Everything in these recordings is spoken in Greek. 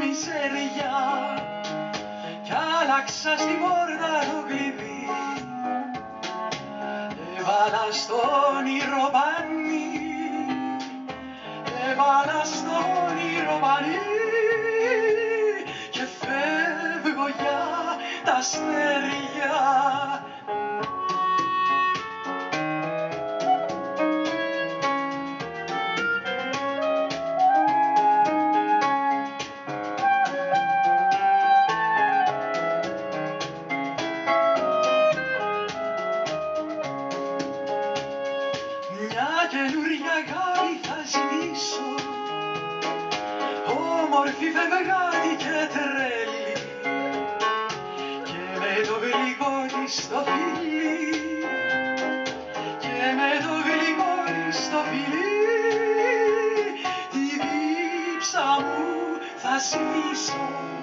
μιζέρια κι άλλαξα στην πόρτα το κλειδί. Έβαλα στο όνειρο πανί, έβαλα στο όνειρο πανί και φεύγω για τα αστέρια. Καινούρια αγάπη θα ζητήσω, όμορφη φευγάτη και τρέλη, και με το γλυκό της το φιλί, και με το γλυκό της το φιλί, τη δίψα μου θα σβήσω.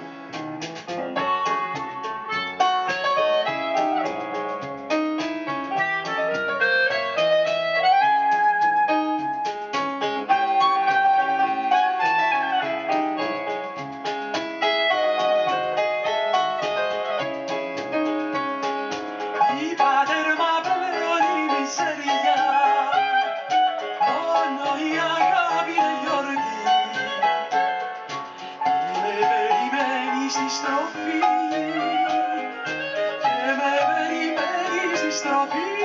Στη στροφή και με περιμένεις στη στροφή.